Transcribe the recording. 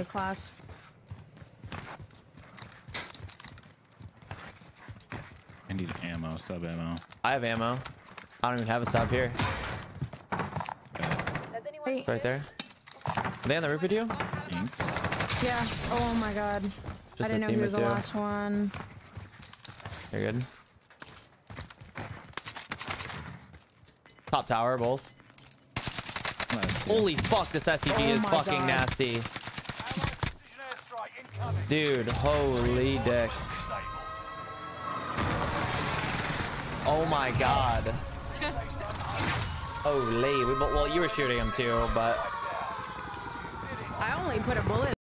good class. I need ammo, sub ammo. I have ammo. I don't even have a sub here. Wait. Right there. Are they on the roof with you? Thanks. Yeah. Oh my god. Just I didn't know he was the last one. You're good. Top tower, both. Holy fuck, this SCG is fucking God. nasty. Dude, holy dicks. Oh my god. Holy. Well, you were shooting him too, but... I only put a bullet